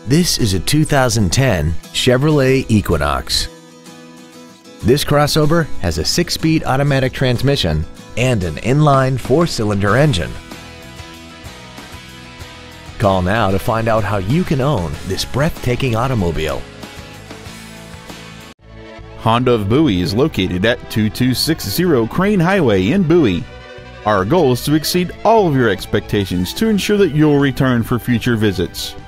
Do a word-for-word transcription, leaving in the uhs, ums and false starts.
This is a two thousand ten Chevrolet Equinox. This crossover has a six-speed automatic transmission and an inline four-cylinder engine. Call now to find out how you can own this breathtaking automobile. Honda of Bowie is located at two two six zero Crain Highway in Bowie. Our goal is to exceed all of your expectations to ensure that you'll return for future visits.